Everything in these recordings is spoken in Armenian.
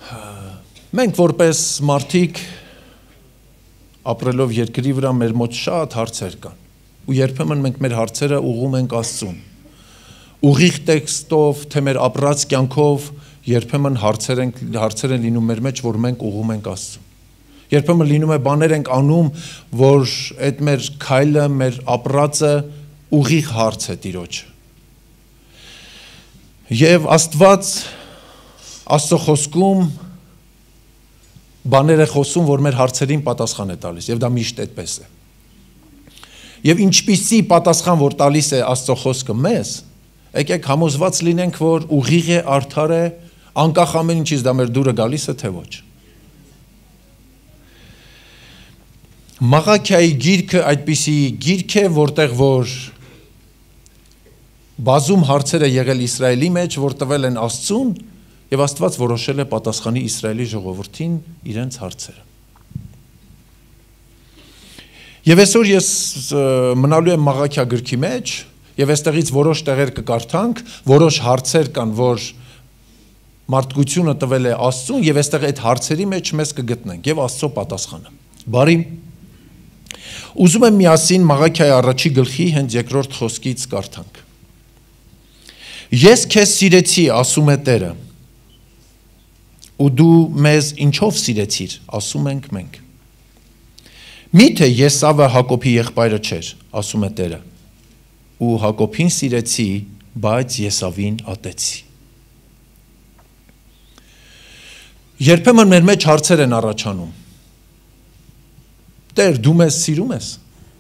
Մենք որպես մարդիկ ապրելով երկրի վրա մեր մոտ շատ հարցեր կան ու երբեմն մենք մեր հարցերը ուղղում ենք Աստծուն ուղիղ տեքստով թե մեր ապրած կյանքով երբեմն հարցեր են լինում մեր մեջ որ մենք ուղղում ենք Աստծուն երբեմն լինում է բաներ ենք անում որ այդ մեր քայլը մեր ապրածը ուղիղ հարց է Տիրոջը եւ Աստված Աստծո խոսքում բաներ է խոսում, որ մեր հարցերին պատասխան է տալիս, եւ դա միշտ այդպես է։ Եվ ինչպիսի պատասխան, որ տալիս է Աստծո խոսքը մեզ, եկեք համոզված լինենք, որ ուղիղ է, արդար է, անկախ ամեն ինչից դա մեր դուրը գալիս է, թե ոչ։ Մաղաքիայի գիրքը այդպիսի գիրք է, որտեղ որ բազում հարցեր է եղել Իսրայելի մեջ, որ տվել են Աստծուն, Եվ Աստված որոշել է պատասխանի Իսրայելի ժողովրդին իրենց հարցերը։ Եվ այսօր ես մնալու եմ Մաղաքիա գրքի մեջ, եւ այստեղից որոշ տեղեր կկարդանք, որոշ հարցեր կան, որ մարդկությունը տվել է Աստծուն, եւ այստեղ այդ հարցերի մեջ մեզ կգտնենք եւ Աստծո պատասխանը։ Բարի։ Ուզում եմ միասին Մաղաքիայի առաջի գլխի հենց երկրորդ խոսքից կարդանք։ Ես քեզ սիրեցի, ասում է Տերը, ու դու մեզ ինչով սիրեցիր, ասում ենք մենք։ Միթե Եսավը Հակոբի եղբայրը չէր, ասում է Տերը, ու Հակոբին սիրեցի, բայց Եսավին ատեցի։ Երբեմն մեր մեջ հարցեր են առաջանում։ Տեր, դու մեզ սիրում ես։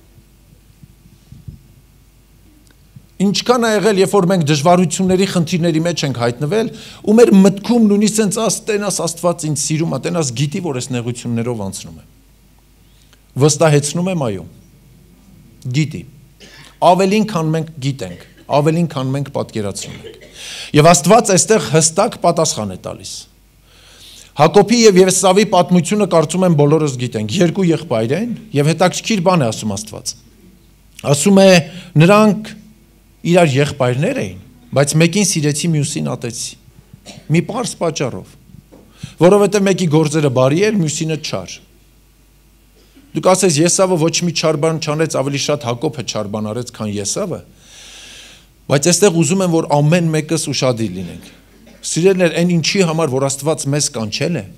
Ինչքան է եղել, երբ որ մենք դժվարությունների խնդիրների մեջ ենք հայտնվել, ու մեր մտքում նույնիսկ sense տենաս Աստված ինձ սիրում է, տենաս գիտի, որ այս նեղություններով անցնում եմ։ Վստահեցնում եմ, այո։ Գիտի։ Ավելին, քան մենք գիտենք, ավելին, քան մենք պատկերացնում ենք։ Եվ Աստված այստեղ հստակ պատասխան է տալիս։ Հակոբի եւ Եսավի պատմությունը կարծում եմ բոլորս գիտենք։ Երկու եղբայր են, եւ հետաքրքիր բան է ասում Աստված։ Ասում է, նրանք իրար եղբայրներ էին, բայց մեկին սիրեցի, մյուսին ատեցի։ Մի պարզ պատճառով, որովհետև մեկի գործերը բարի էր, մյուսինը չար։ Դուք ասես Եսավը ոչ մի չար բան չանեց, ավելի շատ Հակոբը չար բան արեց, քան Եսավը, բայց այստեղ ուզում եմ, որ ամեն մեկս ուշադիր լինենք։ Սիրելիներ, այն ինչի համար, որ Աստված մեզ կանչել է,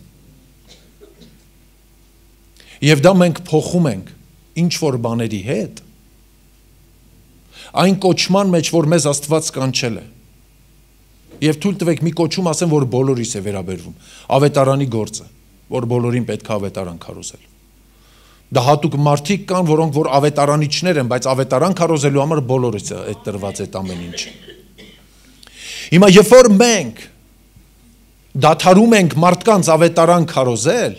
եւ դա մենք փոխում ենք ինչ որ բաների հետ, այն կոչման մեջ, որ մեզ Աստված կանչել է։ Եվ թույլ տվեք մի կոչում ասեմ, որ բոլորիս է վերաբերվում։ Ավետարանի գործը, որ բոլորին պետք է ավետարան քարոզել։ Դա հատուկ մարդիկ կան, որոնք որ ավետարանիչներ են, բայց ավետարան քարոզելու համար բոլորիս է այդ տրված այդ ամեն ինչը։ Հիմա երբ որ մենք դադարում ենք մարդկանց ավետարան քարոզել,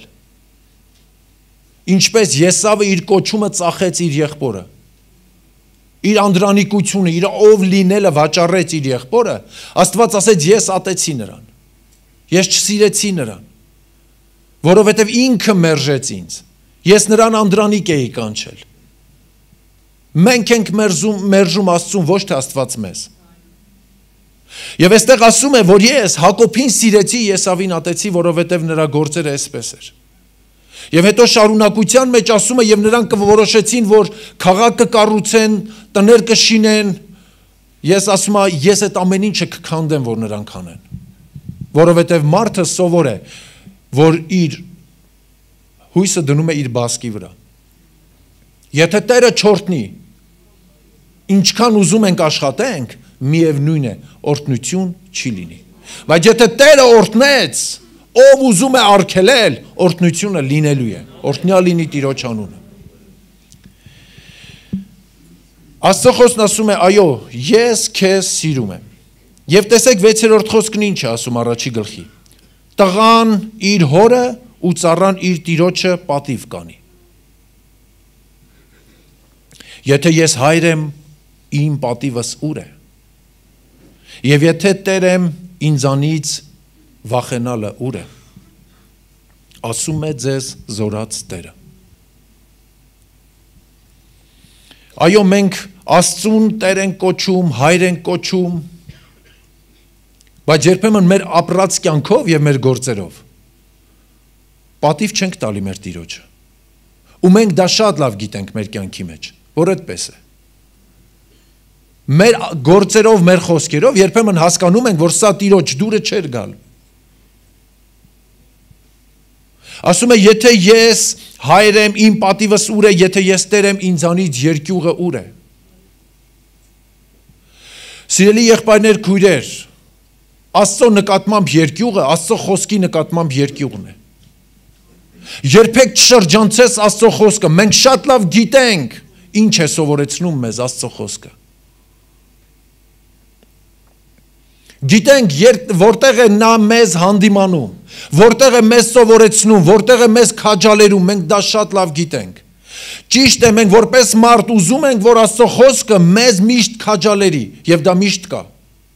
ինչպես Եսավը իր կոչումը ծախեց իր եղբորը, իր անդրանիկությունը, իր ով լինելը վաճառեց իր եղբորը, Աստված ասեց ես ատեցի նրան, ես չսիրեցի նրան, որովհետև ինքը մերժեց ինձ, ես նրան անդրանիկ էի կանչել, մենք ենք մերժում Աստծուն, ոչ թե Աստված մեզ, եւ այստեղ ասում է, որ ես Հակոբին սիրեցի, Եսավին ատեցի, որովհետև նրա գործերը այսպես էր, Եվ հետո շարունակության մեջ ասում է եւ նրանք որոշեցին, որ քաղաքը կառուցեն, տներ կշինեն։ Ես ասում եմ, ես այդ ամեն ինչը կքանդեմ, որ նրանք անեն։ Որովհետեւ մարդը սովոր է, որ իր հույսը դնում է իր բասկի վրա։ Եթե Տերը չորտնի, ինչքան ուզում ենք աշխատենք, միևնույն է, օրհնություն չի լինի։ Բայց եթե Տերը օրհնեց, ով ուզում է արգելել, օրհնությունը լինելու է, օրհնյալ լինի Տիրոջ անունը։ Աստծո խոսքն ասում է, այո, ես քեզ սիրում եմ։ Եվ տեսեք 6-րդ խոսքն ինչ է ասում առաջի գլխի։ Տղան իր հորը ու ծառան իր տիրոջը պատիվ կանի։ Եթե ես հայր եմ, իմ պատիվս ուր է։ Եվ եթե Տեր եմ, ինձանից վախենալը ուր է։ Ասում է ձեզ զորած Տերը։ Այո, մենք Աստծուն Տեր ենք կոչում, հայր ենք կոչում, բայց երբեմն մեր ապրած կյանքով եւ մեր գործերով պատիվ չենք տալի մեր Տիրոջը։ Ու մենք դա շատ լավ գիտենք մեր կյանքի մեջ, որ այդպես է։ Մեր գործերով, մեր խոսքերով երբեմն հասկանում ենք, որ սա Տիրոջ դուրը չէր գալ։ Ասում է, եթե ես հայր եմ, իմ պատիվս ուր է, եթե ես Տեր եմ, ինձանից երկյուղը ուր է։ Սիրելի եղբայրներ, քույրեր, Աստծո նկատմամբ երկյուղը, Աստծո խոսքի նկատմամբ երկյուղն է։ Երբեք չշրջանցես Աստծո խոսքը, մենք շատ լավ գիտենք, ինչ է սովորեցնում մեզ Աստծո խոսքը։ Գիտենք, որտեղ է նա մեզ հանդիմանում, որտեղ է մեզ սովորեցնում, որտեղ է մեզ քաջալերում, մենք դա շատ լավ գիտենք։ Ճիշտ է, մենք որպես մարդ ուզում ենք, որ Աստծո խոսքը մեզ միշտ քաջալերի, եւ դա միշտ կա։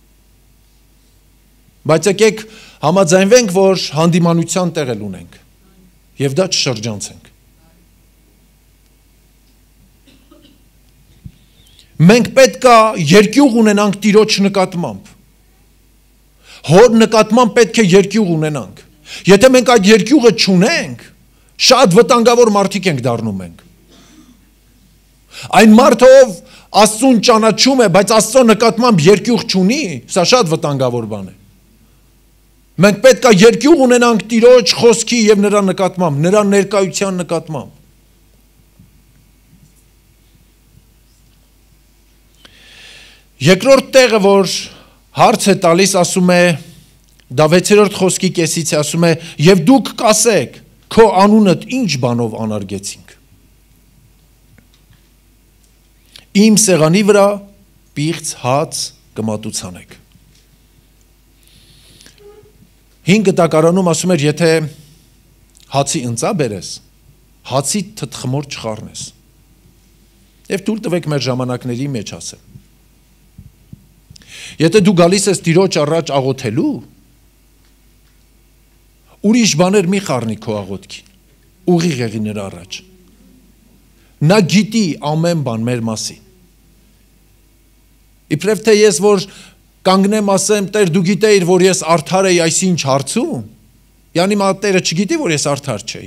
Բայց եկեք համաձայնվենք, որ հանդիմանության տեղ էլ ունենք, եւ դա չշրջանցենք։ Մենք պետք է երկյուղ ունենանք Տիրոջ նկատմամբ։ Հոր նկատմամբ պետք է երկյուղ ունենանք։ Եթե մենք այդ երկյուղը չունենք, շատ վտանգավոր մարդիկ ենք դառնում մենք։ Այն մարդը, ով Աստծուն ճանաչում է, բայց Աստծո նկատմամբ երկյուղ չունի, սա շատ վտանգավոր բան է։ Մենք պետք է երկյուղ ունենանք Տիրոջ խոսքի եւ նրա նկատմամբ, նրա ներկայության նկատմամբ։ Երկրորդ տեղը, որ հարց է տալիս, ասում է, դա 6-րդ խոսքի կեսից է, ասում է, եւ դուք կասեք, քո անունդ ինչ բանով անարգեցինք։ Իմ սեղանի վրա պիղծ հաց կմատուցանեք։ 5 տակարանում ասում էր, եթե հացի ընծա բերես, հացի թթխմոր չխառնես։ Եվ թույլ տվեք մեր ժամանակների մեջ ասեմ։ Եթե դու գալիս ես Տիրոջ առաջ աղոթելու, ուրիշ բաներ մի խառնի քո աղոթքին, ուղիղ եղի նրա առաջ։ Նա գիտի ամեն բան մեր մասին։ Իբրև թե ես որ կանգնեմ ասեմ, Տեր դու գիտեիր, որ ես արդար էի այսինչ հարցում, յանի մա Տերը չգիտի, որ ես արդար չէի։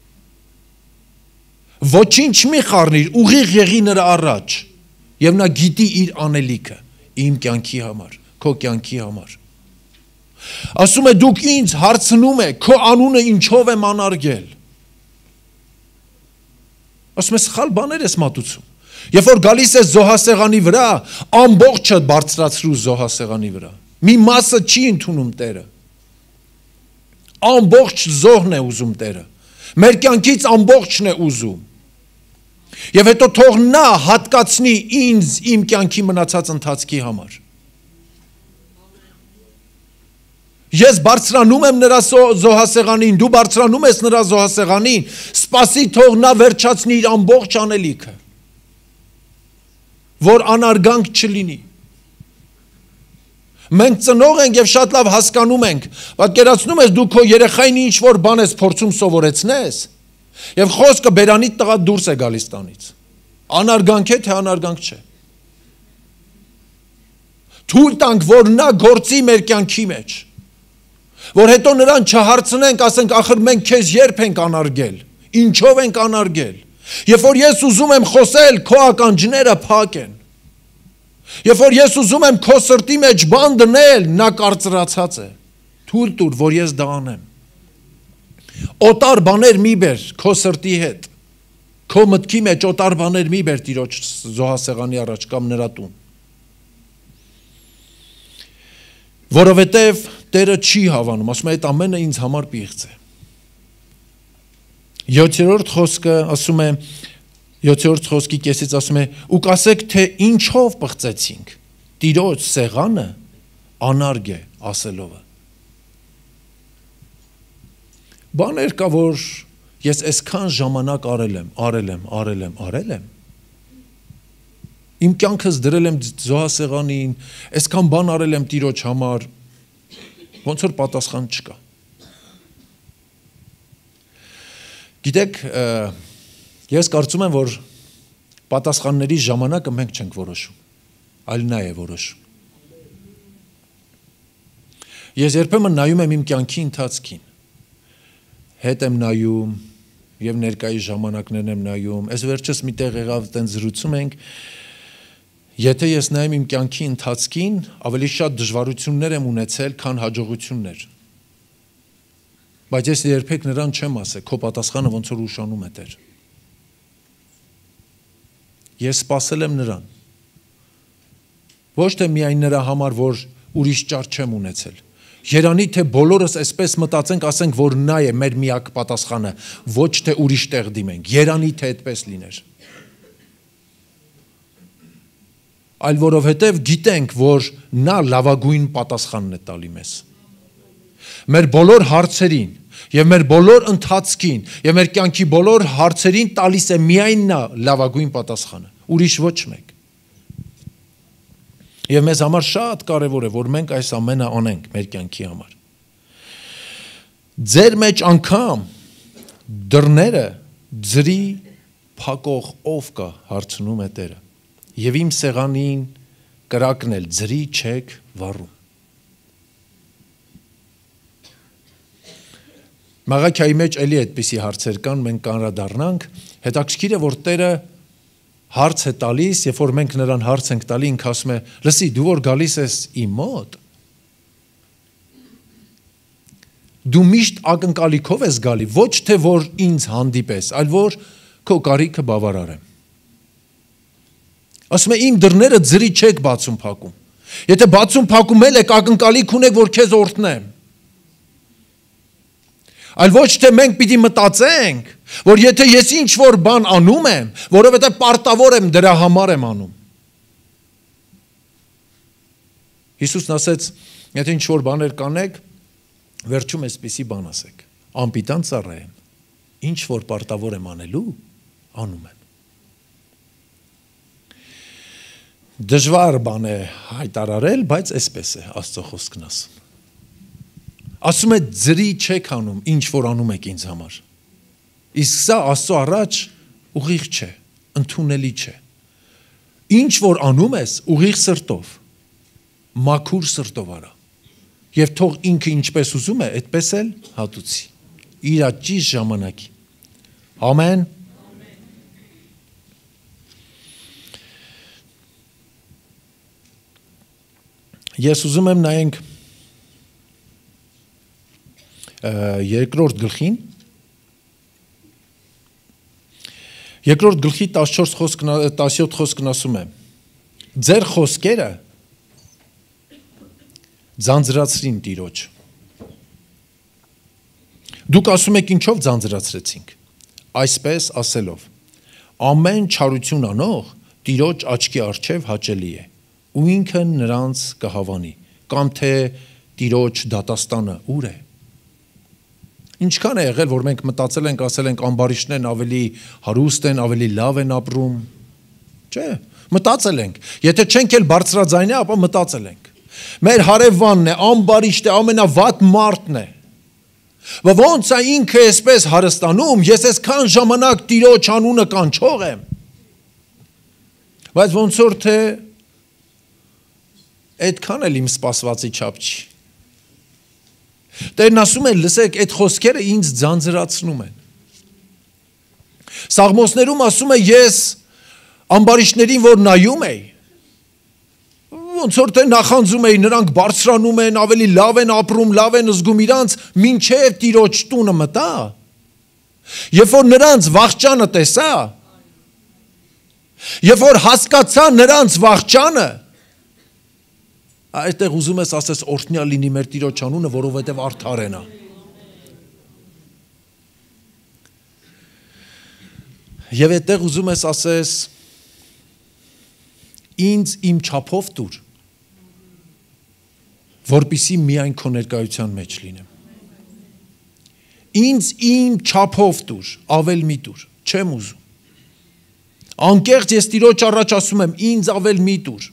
Ոչինչ մի խառնիր, ուղիղ եղի նրա առաջ, եւ նա գիտի իր անելիքը, իմ կյանքի համար, քո կյանքի համար։ Ասում է դուք ինձ հարցնում եք, քո անունը ինչով եմ անարգել։ Ասում է սխալ բաներ ես մատուցում։ Երբ որ գալիս ես զոհասեղանի վրա, ամբողջը բարձրացրու զոհասեղանի վրա։ Մի մասը չի ընդունում Տերը։ Ամբողջ զոհն է ուզում Տերը։ Մեր կյանքից ամբողջն է ուզում։ Եվ հետո թող նա հատկացնի ինձ իմ կյանքի մնացած ընթացքի համար։ Ես բարձրանում եմ նրա զոհասեղանին, դու բարձրանում ես նրա զոհասեղանին, սպասի թող նա վերջացնի իր ամբողջ անելիքը, որ անարգանք չլինի։ Մենք ծնող ենք եւ շատ լավ հասկանում ենք, պատկերացնում ես դու քո երեխային ինչ որ բան ես փորձում սովորեցնես, եւ խոսքը բերանից տղա դուրս է գալիս տանից։ Անարգանք է թե անարգանք չէ։ Թույլ տանք, որ նա գործի մեր կյանքի մեջ, որ հետո նրան չհարցնենք, ասենք ախր մենք քեզ երբ ենք անարգել, ինչով ենք անարգել։ Երբ որ ես ուզում եմ խոսել, քո ականջները փակ են։ Երբ որ ես ուզում եմ քո սրտի մեջ բան դնել, նա կարծրացած է։ Թույլ տուր, որ ես դա անեմ։ Օտար բաներ մի բեր քո սրտի հետ։ Քո մտքի մեջ օտար բաներ մի բեր Տիրոջ զոհասեղանի առաջ կամ նրա տուն։ Որովհետև Տերը չի հավանում, ասում է այդ ամենը ինձ համար պիղծ է։ 7-րդ խոսքը ասում է, 7-րդ խոսքի կեսից ասում է, ու կասեք, թե ինչով պղծեցինք, Տիրոջ սեղանը անարգ է ասելովը։ Բաներ կա, որ ես այսքան ժամանակ արել եմ։ Իմ կյանքս դրել եմ զոհասեղանին, այսքան բան արել եմ Տիրոջ համար, ոնց որ պատասխան չկա։ Գիտեք, ես կարծում եմ, որ պատասխանների ժամանակը մենք չենք որոշում, այլ նա է որոշում։ Ես երբեմն նայում եմ իմ կյանքի ընթացքին, հետ եմ նայում եւ ներկայի ժամանակներն եմ նայում, այս վերջս մի տեղ եղավ տենց զրուցում ենք, եթե ես նայեմ իմ կյանքի ընթացքին, ավելի շատ դժվարություններ եմ ունեցել, քան հաջողություններ։ Բայց ես երբեք նրան չեմ ասել, քո պատասխանը ոնց որ ուշանում է Տեր։ Ես սпасել եմ նրան։ Ոչ թե միայն նրա համար, որ ուրիշ ճար չեմ ունեցել։ Երանի թե բոլորս այսպես մտածենք, ասենք, որ նա է մեր միակ պատասխանը, ոչ թե ուրիշ տեղ դիմենք։ Երանի թե այդպես լիներ։ Այլ որովհետև գիտենք, որ նա լավագույն պատասխանն է տալի մեզ։ Մեր բոլոր հարցերին եւ մեր բոլոր ընթացքին եւ մեր կյանքի բոլոր հարցերին տալիս է միայն նա լավագույն պատասխանը, ուրիշ ոչ մեկ։ Եվ մեզ համար շատ կարևոր է, որ մենք այս ամենը անենք մեր կյանքի համար։ Ձեր մեջ անգամ դռները ձրի փակող ով կա, հարցնում է Տերը։ Եվ իմ սեղանին կրակն էլ ձրի չեք վառում։ Մաղաքիայի մեջ էլի այդպիսի հարցեր կան, մենք կանրադառնանք, հետաքրքիր է, որ Տերը հարց է տալիս, երբ որ մենք նրան հարց ենք տալի, ինքը ասում է, լսի, դու որ գալիս ես իմ մոտ, դու միշտ ակնկալիքով ես գալի, ոչ թե որ ինձ հանդիպես, այլ որ քո կարիքը բավարարեմ։ Ասում է, իմ դռները ձրի չեք բացում փակում։ Եթե բացում փակում եք, ակնկալիք ունեք, որ քեզ օրհնեմ։ Այլ ոչ թե մենք պիտի մտածենք, որ եթե ես ինչ-որ բան անում եմ, որովհետև պարտավոր եմ դրա համար եմ անում։ Հիսուսն ասեց, եթե ինչ-որ բաներ կանեք, վերջում էսպիսի բան ասեք, անպիտան ծառա եմ, ինչ-որ պարտավոր եմ անելու, անում եմ։ Դժվար բան է հայտարարել, բայց էսպես է Աստծո խոսքն ասում։ Ասում է ձրի չեք անում, ինչ որ անում եք ինձ համար։ Իսկ սա Աստծո առաջ ուղիղ չէ, ընդունելի չէ։ Ինչ որ անում ես ուղիղ սրտով, մաքուր սրտով արա։ Եվ թող ինքը ինչպես ուզում է, այդպես էլ հատուցի։ Իր ճիշտ ժամանակի։ Ամեն։ Ես ուզում եմ նայենք երկրորդ գլխին, երկրորդ գլխի 17 խոսքն ասում է, ձեր խոսքերը ձանձրացրին Տիրոջ։ Դուք ասում եք ինչով ձանձրացրեցինք, այսպես ասելով, ամեն չարություն անող Տիրոջ աչքի առջև հաճելի է, ու ինքը նրանց կհավանի, կամ թե Տիրոջ դատաստանը ուր է։ Ինչքան է եղել, որ մենք մտածել ենք, ասել ենք ամբարիշներն ավելի հարուստ են, ավելի լավ են ապրում։ Չէ, մտածել ենք։ Եթե չենք էլ բարձրաձայնի, ապա մտածել ենք։ Մեր հարևանն է, ամբարիշտ է, ամենավատ մարդն է։ Բայց ոնց է ինքը այսպես հարստանում, ես այսքան ժամանակ Տիրոջ անունը կանչող եմ։ Բայց ոնց որ թե այդքան էլ իմ սպասվածի չափ չի։ Տերն ասում է, լսեք, այդ խոսքերը ինձ ձանձրացնում են։ Սաղմոսներում ասում է, ես ամբարիշտներին, որ նայում էի, ոնց որ թե նախանձում էի, նրանք բարձրանում են, ավելի լավ են ապրում, լավ են զգում իրանց, մինչև Տիրոջ տունը մտա։ Երբ որ նրանց վախճանը տեսա, երբ որ հասկացա նրանց վախճանը, այդտեղ ուզում ես ասես օրհնյալ լինի մեր Տիրոջ անունը, որովհետև արդար է նա։ Եվ այդտեղ ուզում ես ասես ինձ իմ չափով տուր, որպեսզի միայն քո ներկայության մեջ լինեմ։ Ինձ իմ չափով տուր, ավել մի տուր, չեմ ուզում։ Անկեղծ ես Տիրոջ առաջ ասում եմ, ինձ ավել մի տուր։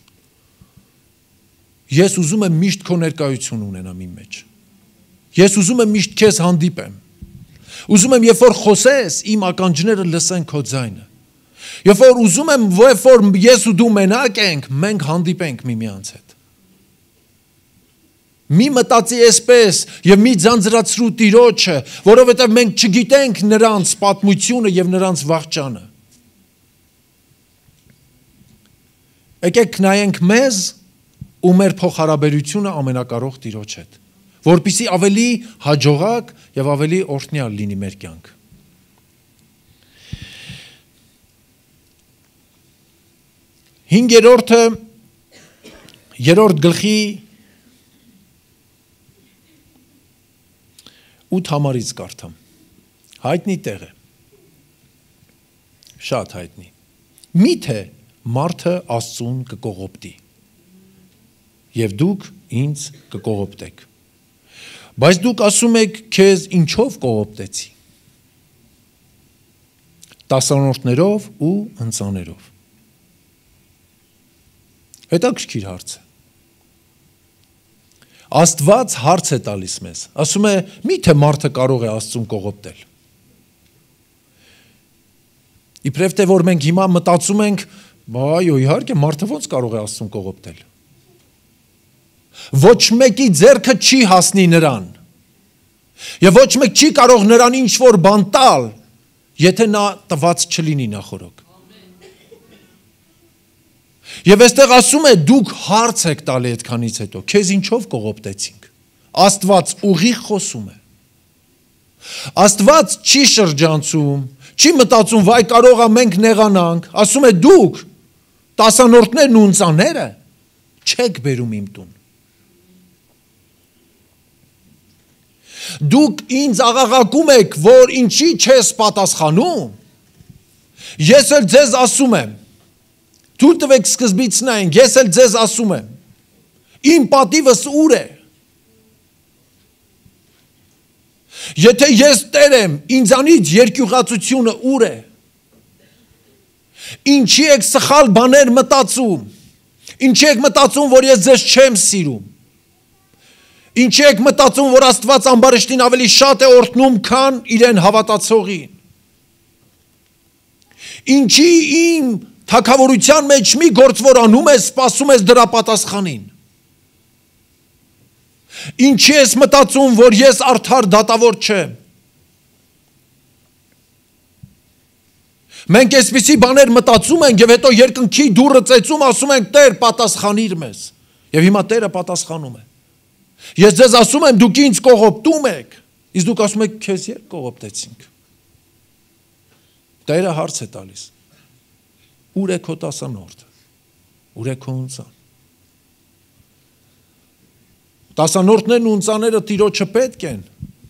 Ես ուզում եմ միշտ քո ներկայություն ունենամ իմ մեջ։ Ես ուզում եմ միշտ քեզ հանդիպեմ։ Ուզում եմ, երբ որ խոսես, իմ ականջները լսեն քո ձայնը։ Երբ որ ուզում եմ, երբ որ ես ու դու մենակ ենք, մենք հանդիպենք միմյանց հետ։ Մի մտածի այսպես եւ մի ձանձրացրու Տիրոջը, որովհետեւ մենք չգիտենք նրանց պատմությունը եւ նրանց վաղճանը։ Եկեք նայենք մեզ ու մեր փոխհարաբերությունը ամենակարող Տիրոջ հետ, որպեսզի ավելի հաջողակ եւ ավելի օրհնյալ լինի մեր կյանք։ Հինգերորդը երրորդ գլխի 8 համարից կարդամ։ Հայտնի տեղ է։ Շատ հայտնի։ Միթե մարդը Աստծուն կկողոպտի եւ դուք ինձ կկողոպտեք։ Բայց դուք ասում եք քեզ ինչով կողոպտեցի։ Տասանորդներով ու ընծաներով։ Հետաքրքիր հարց է։ Աստված հարց է տալիս մեզ, ասում է, միթե մարդը կարող է Աստծուն կողոպտել։ Իբրև թե որ մենք հիմա մտածում ենք, այո, իհարկե մարդը ոնց կարող է Աստծուն կողոպտել։ Ոչ մեկի ձեռքը չի հասնի նրան։ Եվ ոչ մեկ չի կարող նրան ինչ որ բան տալ, եթե նա տված չլինի նախորոք։ Եվ այստեղ ասում է դուք հարց եք տալի այդքանից հետո, քեզ ինչով կողոպտեցինք։ Աստված ուղիղ խոսում է։ Աստված չի շրջանցում, չի մտածում, վայ կարող է մենք նեղանանք, ասում է դուք տասանորդներն ու ընծաները չեք բերում իմ տուն։ Դուք ինձ աղաղակում եք, որ ինչի չես պատասխանում։ Ես էլ ձեզ ասում եմ, թույլ տվեք սկզբից նայենք, ես էլ ձեզ ասում եմ, իմ պատիվս ուր է։ Եթե ես Տեր եմ, ինձանից երկյուղածությունը ուր է։ Ինչի եք սխալ բաներ մտածում։ Ինչի եք մտածում, որ ես ձեզ չեմ սիրում։ Ինչի եք մտածում, որ Աստված ամբարիշտին ավելի շատ է օրհնում, քան իրեն հավատացողին։ Ինչի իմ թագավորության մեջ մի գործ որ անում ես, սպասում ես դրա պատասխանին։ Ինչի ես մտածում, որ ես արդար դատավոր չեմ։ Մենք այսպիսի բաներ մտածում ենք եւ հետո երկնքի դուռը ծեծում, ասում ենք Տեր պատասխանիր մեզ։ Եվ հիմա Տերը պատասխանում է։ Ես ձեզ ասում եմ, դուք ինձ կողոպտում եք, իսկ դուք ասում եք քեզ երբ կողոպտեցինք։ Տերը հարց է տալիս։ Ուր է քո տասանորդը։ Ուր է քո ընծան։ Տասանորդներն ու ընծաները Տիրոջը պետք են։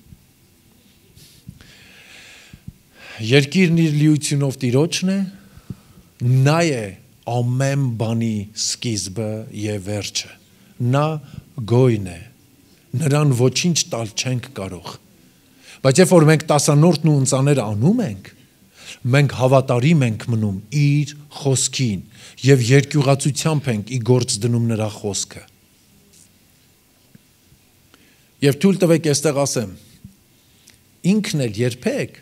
Երկիրն իր լիությունով Տիրոջն է, նա է ամեն բանի սկիզբը եւ վերջը։ Նա գոյն է։ Նրան ոչինչ տալ չենք կարող։ Բայց երբ որ մենք տասանորդն ու ընծաները անում ենք, մենք հավատարիմ ենք մնում իր խոսքին եւ երկյուղացությամբ ենք ի գործ դնում նրա խոսքը։ Եվ թույլ տվեք այստեղ ասեմ, ինքն էլ երբեք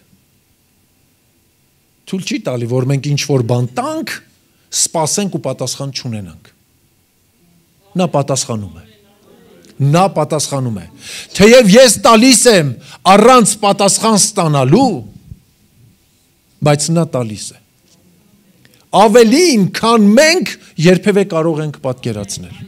թույլ չի տալի, որ մենք ինչ որ բան տանք, սպասենք ու պատասխան չունենանք։ Նա պատասխանում է։ Նա պատասխանում է։ Թեև ես տալիս եմ առանց պատասխան ստանալու, բայց նա տալիս է։ Ավելին, քան մենք երբևէ կարող ենք պատկերացնել։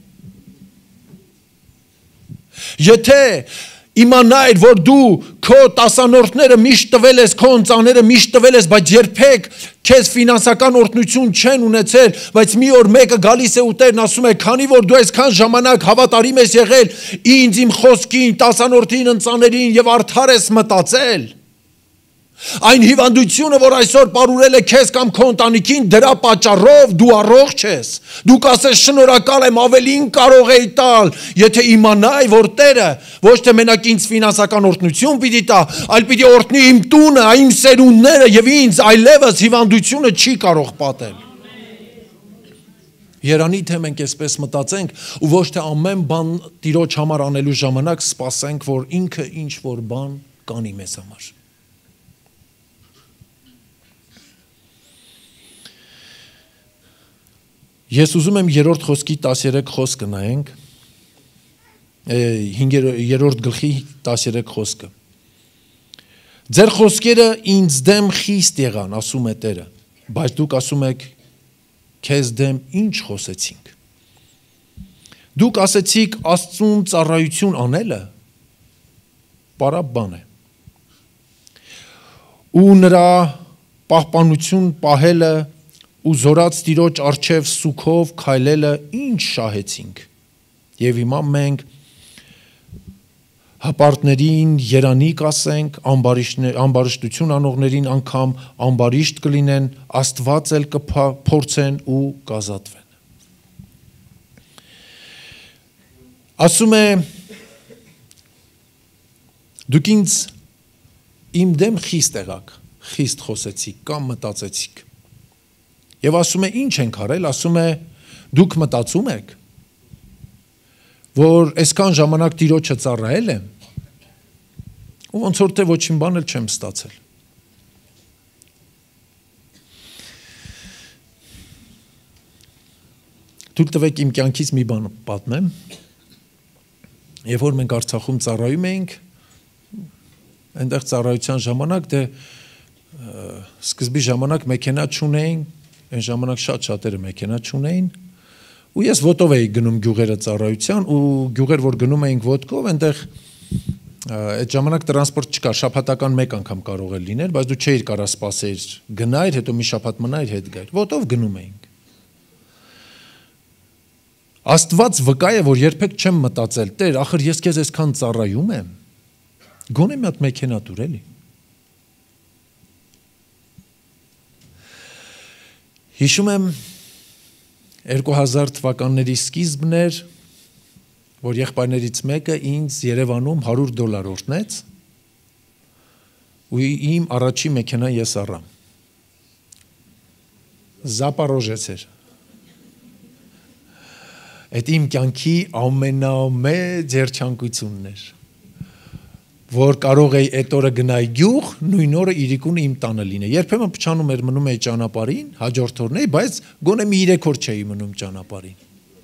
Եթե իմանայր, որ դու քո տասանորդները միշտ տվել ես, քո ընծաները միշտ տվել ես, բայց երբեք քեզ ֆինանսական օրհնություն չեն ունեցել, բայց մի օր մեկը գալիս է ու Տերն ասում է, քանի որ դու այսքան ժամանակ հավատարիմ ես եղել ինձ, իմ խոսքին, տասանորդին, ընծաներին եւ արդար ես մտածել, այն հիվանդությունը, որ այսօր պարուրել է քեզ կամ քո ընտանիքին, դրա պատճառով դու առողջ ես։ Դու կասես շնորհակալ եմ, ավելին կարող էի տալ, եթե իմանայի, որ Տերը ոչ թե մենակ ինձ ֆինանսական օրհնություն պիտի տա, այլ պիտի օրհնի իմ տունը, իմ սերունդները եւ ինձ այլևս հիվանդությունը չի կարող պատել։ Երանի թե մենք այսպես մտածենք ու ոչ թե ամեն բան Տիրոջ համար անելու ժամանակ սպասենք, որ ինքը ինչ որ բան կանի մեզ համար։ Ես ուզում եմ երրորդ խոսքի 13 խոսքը նայենք, 5-րդ գլխի 13 խոսքը։ Ձեր խոսքերը ինձ դեմ խիստ եղան, ասում է Տերը, բայց դուք ասում եք քեզ դեմ ինչ խոսեցինք։ Դուք ասեցիք Աստծուն ծառայություն անելը պարապ բան է։ Ու նրա պահպանություն պահելը ու զորած Տիրոջ առջև սուքով քայլելը ինչ շահեցինք։ Եվ հիմա մենք հպարտներին երանի կասենք, ամբարիշտություն անողներին անգամ ամբարիշտ կլինեն, Աստված էլ կփորձեն ու կազատվեն։ Ասում է, դուք ինձ իմ դեմ խիստ եղաք, խիստ խոսեցիք կամ մտածեցիք։ Եվ ասում է, ինչ ենք արել, ասում է, դուք մտածում եք, որ այսքան ժամանակ Տիրոջը ծառայել եմ, ու ոնց որ թե ոչինչ բան էլ չեմ ստացել։ Թույլ տվեք իմ կյանքից մի բան պատմեմ։ Երբ որ մենք Արցախում ծառայում էինք, այնտեղ ծառայության ժամանակ դե սկզբի ժամանակ մեքենա չունեին, այն ժամանակ շատերը մեքենա չունեին, ու ես ոտով էի գնում գյուղերը ծառայության, ու գյուղեր որ գնում էինք ոտքով, այնտեղ այդ ժամանակ տրանսպորտ չկար, շաբաթական մեկ անգամ կարող է լինել, բայց դու չէիր կարող սպասել, գնայր, հետո մի շաբաթ մնայր, հետ գայր, ոտով գնում էինք։ Աստված վկա է, որ երբեք չեմ մտածել, Տեր, ախր ես քեզ այսքան ծառայում եմ, գոնե մի հատ մեքենա տուր էլի։ Հիշում եմ 2000 թվականների սկիզբն էր, որ եղբայրներից մեկը ինձ Երևանում $100 օրհնեց, ու իմ առաջի մեքենան ես առա։ Զապարոժեց էր։ Այդ իմ կյանքի ամենամեծ երջանկությունն էր, որ կարող էի այդ օրը գնայի գյուղ, նույն օրը իրիկունը իմ տանը լինե։ Երբեմն փչանում էր, մնում էի ճանապարհին, հաջորդ օրն էի, բայց գոնե մի 3 օր չէի մնում ճանապարհին։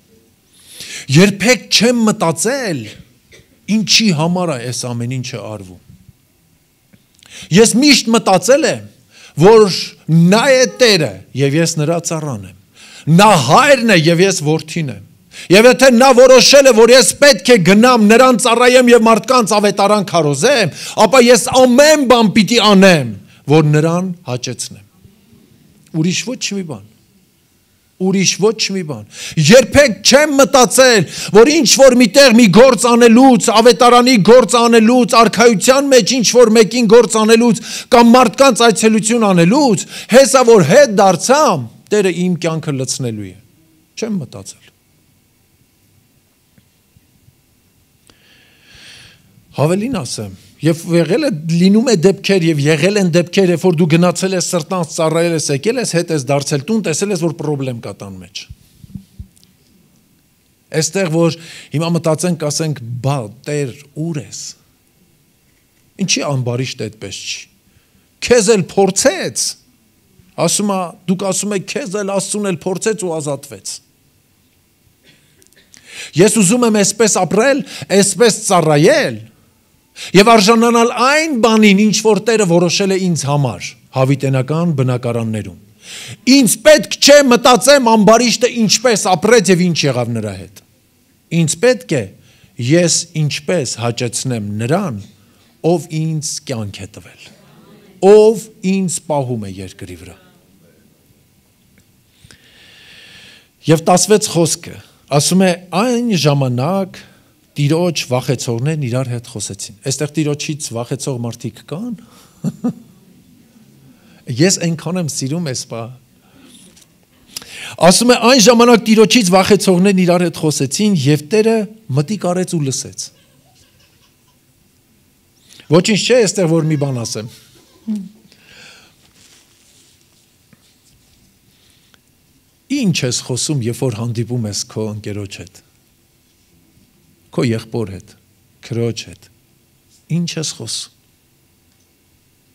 Երբեք չեմ մտածել, ինչի համար է այս ամեն ինչը արվում։ Ես միշտ մտածել եմ, որ նա է Տերը եւ ես նրա ծառան եմ։ Նա հայրն է եւ ես որդին եմ։ Եվ եթե նա որոշել է, որ ես պետք է գնամ նրան ծառայեմ եւ մարդկանց ավետարան քարոզեմ, ապա ես ամեն բան պիտի անեմ, որ նրան հաճեցնեմ։ Ուրիշ ոչ մի բան։ Ուրիշ ոչ մի բան։ Երբեք չեմ մտածել, որ ինչ որ միտեղ մի գործ անելուց, ավետարանի գործ անելուց, արքայության մեջ ինչ որ մեկին գործ անելուց կամ մարդկանց այցելություն անելուց, հեսա որ հետ դարձամ, Տերը իմ կյանքը լցնելու է։ Չեմ մտածել։ Հավելին ասեմ, եւ եղել է լինում է դեպքեր եւ եղել են դեպքեր, երբ որ դու գնացել ես սրտանց ծառայել ես, եկել ես, հետ ես դարձել տուն, տեսել ես, որ խնդրեմ կա տան մեջ։ Այստեղ որ հիմա մտածենք, ասենք, բա Տեր, ուր ես։ Ինչի ամբարիշտ այդպես չի։ Քեզ էլ փորձեց։ Ասում է, դուք ասում եք, քեզ էլ Աստծուն էլ փորձեց ու ազատվեց։ Ես ուզում եմ այսպես ապրել, այսպես ծառայել եւ արժանանալ այն բանին, ինչ որ Տերը որոշել է ինձ համար, հավիտենական բնակարաններում։ Ինձ պետք չէ մտածեմ ամբարիշտը ինչպես ապրեց եւ ինչ եղավ նրա հետ։ Ինձ պետք է ես ինչպես հաճեցնեմ նրան, ով ինձ կյանք է տվել, ով ինձ պահում է երկրի վրա։ Եվ 16 խոսքը ասում է այն ժամանակ Տիրոջ վախեցողներն իրար հետ խոսեցին։ Այստեղ Տիրոջից վախեցող մարդիկ կան։ Ես այնքան եմ սիրում այս բա։ Ասում է այն ժամանակ Տիրոջից վախեցողներն իրար հետ խոսեցին եւ Տերը մտիկ արեց ու լսեց։ Ոչինչ չէ, այստեղ որ մի բան ասեմ։ Ինչ ես խոսում, երբ որ հանդիպում ես քո ընկերոջ հետ, քո եղբոր հետ, քրոջ հետ, ինչ ես խոսում։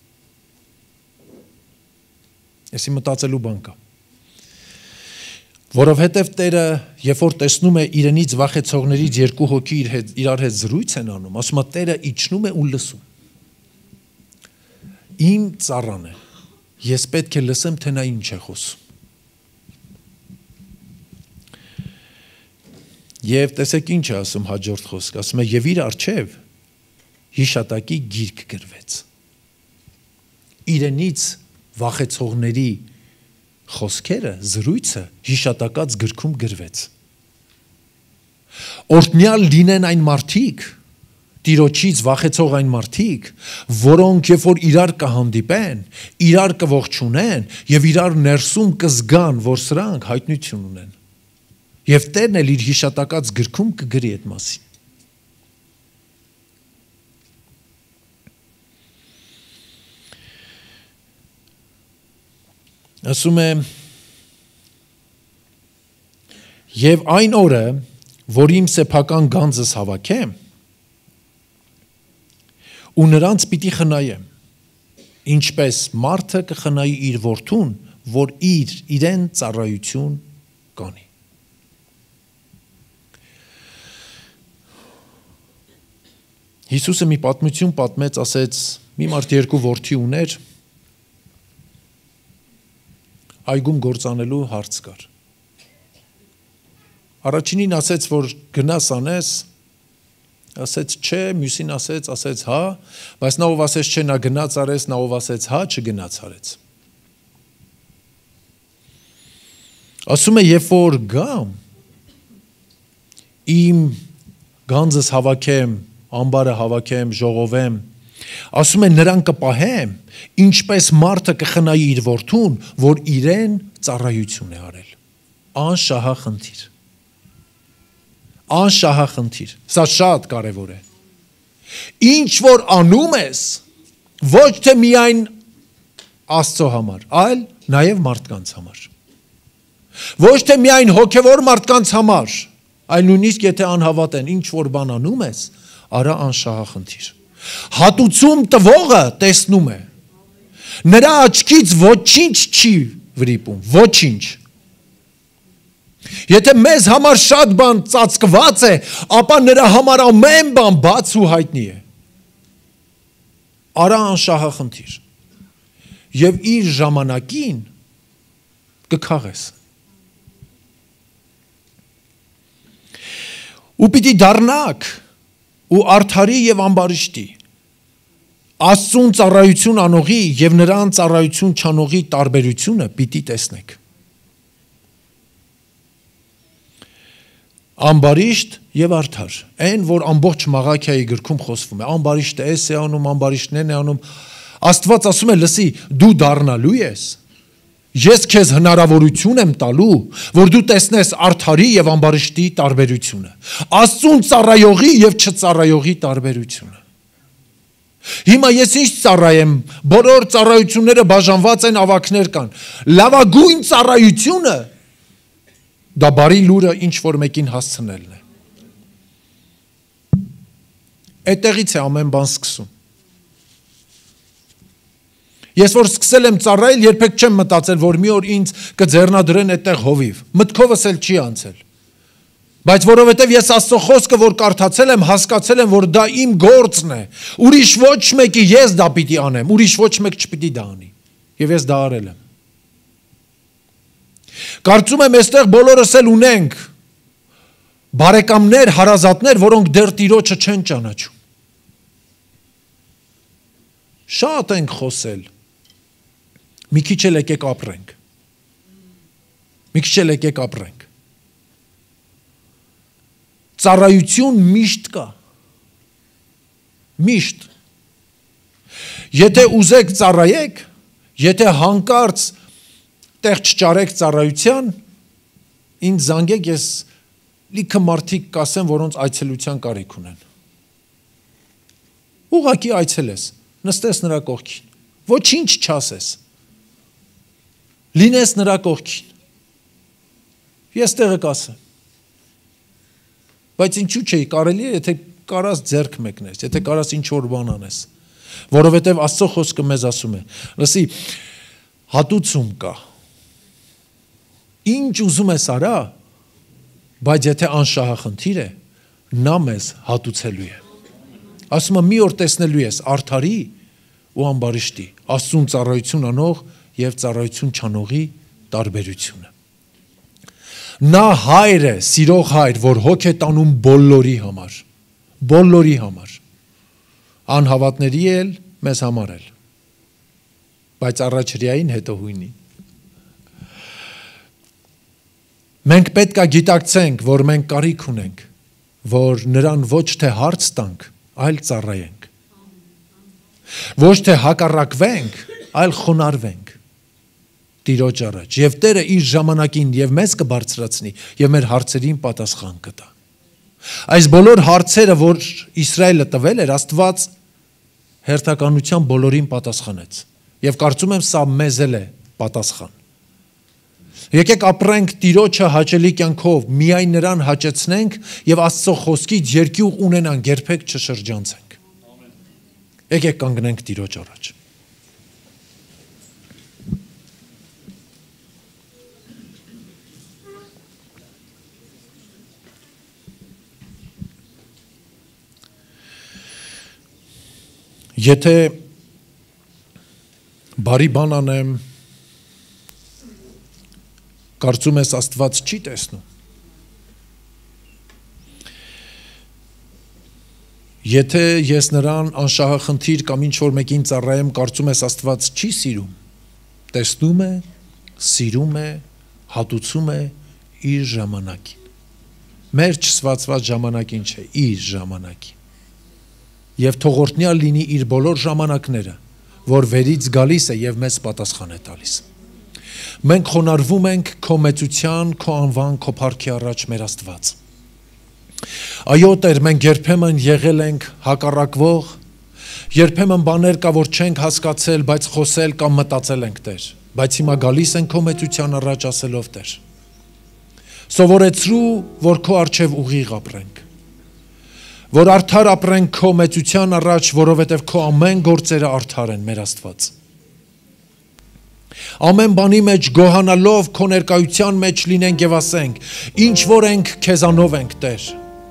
Եսի մտածելու բան կա։ Որովհետև Տերը, երբ որ տեսնում է իրենից վախեցողներից երկու հոգի իրար հետ զրույց են անում, ասում է Տերը իջնում է ու լսում։ Իմ ծառան է, ես պետք է լսեմ, թե նա ինչ է խոսում։ Եվ տեսեք ինչ է ասում հաջորդ խոսքը, ասում է եւ իր առջև հիշատակի գիրք գրվեց։ Իրենից վախեցողների խոսքերը, զրույցը հիշատակած գրքում գրվեց։ Օրհնյալ լինեն այն մարդիկ, Տիրոջից վախեցող այն մարդիկ, որոնք երբ որ իրար կհանդիպեն, իրար կողջունեն եւ իրար ներսում կզգան, որ սրանք հայտնություն ունեն։ Եվ Տերն էլ իր հիշատակած գրքում կգրի այդ մասին։ Ասում է եւ այն օրը, որ իմ սեփական գանձս հավաքեմ, ու նրանց պիտի խնայեմ, ինչպես մարդը կխնայի իր որդուն, որ իրեն ծառայություն կանի։ Հիսուսը մի պատմություն պատմեց, ասեց, մի մարդ երկու որդի ուներ, այգում գործանելու հարց կար։ Առաջինին ասեց, որ գնաս անես, ասեց չէ, մյուսին ասեց հա, բայց նա ով ասեց չէ, նա գնաց արեց, նա ով ասեց հա, չգնաց արեց։ Ասում է, երբ որ գամ, իմ գանձս հավաքեմ, ամբարը հավաքեմ, ժողովեմ, ասում է նրան կպահեմ, ինչպես մարդը կխնայի իր որդուն, որ իրեն ծառայություն է արել։ Անշահախնդիր։ Անշահախնդիր։ Սա շատ կարևոր է։ Ինչ որ անում ես, ոչ թե միայն Աստծո համար, այլ նաև մարդկանց համար։ Ոչ թե միայն հոգևոր մարդկանց համար, այլ նույնիսկ եթե անհավատ են, ինչ որ բան անում ես, արա անշահախնդիր։ Հատուցում տվողը տեսնում է։ Նրա աչքից ոչինչ չի վրիպում, ոչինչ։ Եթե մեզ համար շատ բան ծածկված է, ապա նրա համար ամեն բան բաց ու հայտնի է։ Արա անշահախնդիր։ Եվ իր ժամանակին կքաղես։ Ու պիտի դառնաք ու արդարի եւ ամբարիշտի, Աստծուն ծառայություն անողի եւ նրան ծառայություն չանողի տարբերությունը պիտի տեսնեք։ Ամբարիշտ եւ արդար, այն որ ամբողջ Մաղաքիայի գրքում խոսվում է, ամբարիշտը էս է անում, ամբարիշտն է անում, Աստված ասում է, լսի, դու դառնալու ես, ես քեզ հնարավորություն եմ տալու, որ դու տեսնես արդարի եւ ամբարիշտի տարբերությունը, Աստծուն ծառայողի եւ չծառայողի տարբերությունը։ Հիմա ես ինչ ծառայեմ, բոլոր ծառայությունները բաժանված են, ավագներ կան, լավագույն ծառայությունը դա բարի լուրը ինչ որ մեկին հասցնելն է։ Այդտեղից է ամեն բան սկսում։ Ես որ սկսել եմ ծառայել, երբեք չեմ մտածել, որ մի օր ինձ կձեռնադրեն այդտեղ հովիվ։ Մտքովս էլ չի անցել։ Բայց որովհետև ես Աստծո խոսքը որ կարդացել եմ, հասկացել եմ, որ դա իմ գործն է։ Ուրիշ ոչ մեկի ես դա պիտի անեմ, ուրիշ ոչ մեկ չպիտի դա անի։ Եվ ես դա արել եմ։ Կարծում եմ, այստեղ բոլորս էլ ունենք բարեկամներ, հարազատներ, որոնք դեռ Տիրոջը չեն ճանաչում։ Շատ ենք խոսել։ Մի քիչ էլ եկեք ապրենք։ Մի քիչ էլ եկեք ապրենք։ Ծառայություն միշտ կա։ Միշտ։ Եթե ուզեք ծառայեք, եթե հանկարծ տեղ չճարեք ծառայության, ինձ զանգեք, ես լիքը մարդիկ կասեմ, որոնց այցելության կարիք ունեն։ Ուղղակի այցելես, նստես նրա կողքին, ոչինչ չասես, լինես նրա կողքին, ես տեղը կասեմ, բայց ինչու չէի, կարելի է, եթե կարաս ձեռք մեկնես, եթե կարաս ինչ-որ բան անես, որովհետև Աստծո խոսքը մեզ ասում է, լսի, հատուցում կա, ինչ ուզում ես արա, բայց եթե անշահախնդիր է, նա մեզ հատուցելու է։ Ասում եմ մի օր տեսնելու ես արդարի ու ամբարիշտի, Աստծուն ծառայություն անող եւ ծառայություն չանողի տարբերությունը։ Նա հայր է, սիրող հայր, որ հոգ է տանում բոլորի համար, բոլորի համար, անհավատների էլ, մեզ համար էլ, բայց առաջրյային հետո հույնի։ Մենք պետք է գիտակցենք, որ մենք կարիք ունենք, որ նրան ոչ թե հարց տանք, այլ ծառայենք, ոչ թե հակառակվենք, այլ խոնարհվենք Տիրոջ առաջ, եւ Տերը իր ժամանակին եւ մեզ կբարձրացնի եւ մեր հարցերին պատասխան կտա։ Այս բոլոր հարցերը, որ Իսրայելը տվել էր, Աստված հերթականության բոլորին պատասխանեց եւ կարծում եմ սա մեզ էլ է պատասխան։ Եկեք ապրենք Տիրոջը հաճելի կյանքով, միայն նրան հաճեցնենք եւ Աստծո խոսքից երկյուղ ունենանք, երբեք չշրջանցենք։ Եկեք կանգնենք Տիրոջ առաջ։ Եթե բարի բան անեմ, կարծում ես Աստված չի տեսնում։ Եթե ես նրան անշահախնդիր կամ ինչ-որ մեկին ծառայեմ, կարծում ես Աստված չի սիրում։ Տեսնում է, սիրում է, հատուցում է իր ժամանակին։ Մեր չսվածված ժամանակին չէ, իր ժամանակին։ Եվ թողորտնյալ լինի իր բոլոր ժամանակները, որ վերից գալիս է եւ մեզ պատասխան է տալիս։ Մենք խոնարհվում ենք քո մեծության, քո անվան, քո փառքի առաջ մեր Աստված։ Այո, Տեր, մենք երբեմն եղել ենք հակառակվող, երբեմն բաներ կա, որ չենք հասկացել, բայց խոսել կամ մտածել ենք, Տեր, բայց հիմա գալիս ենք քո մեծության առաջ ասելով, Տեր։ Սովորեցրու, որ քո առջև ուղիղ ապրենք, որ արդար ապրենք քո մեծության առաջ, որովհետև քո ամեն գործերը արդար են, մեր Աստված։ Ամեն բանի մեջ գոհանալով քո ներկայության մեջ լինենք եւ ասենք, ինչ որ ենք, քեզանով ենք, Տեր։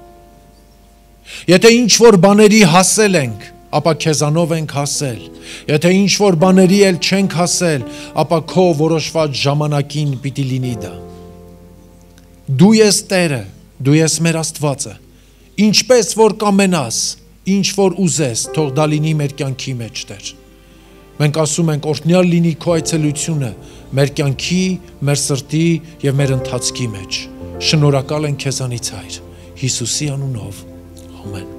Եթե ինչ որ բաների հասել ենք, ապա քեզանով ենք հասել։ Եթե ինչ որ բաների էլ չենք հասել, ապա քո որոշված ժամանակին պիտի լինի դա։ Դու ես Տերը, դու ես մեր Աստվածը։ Ինչպես որ կամենաս, ինչ որ ուզես, թող դա լինի մեր կյանքի մեջ, Տեր։ Մենք ասում ենք, օրհնյալ լինի քո այցելությունը մեր կյանքի, մեր սրտի եւ մեր ընթացքի մեջ։ Շնորհակալ ենք քեզանից, Հայր, Հիսուսի անունով։ Ամեն։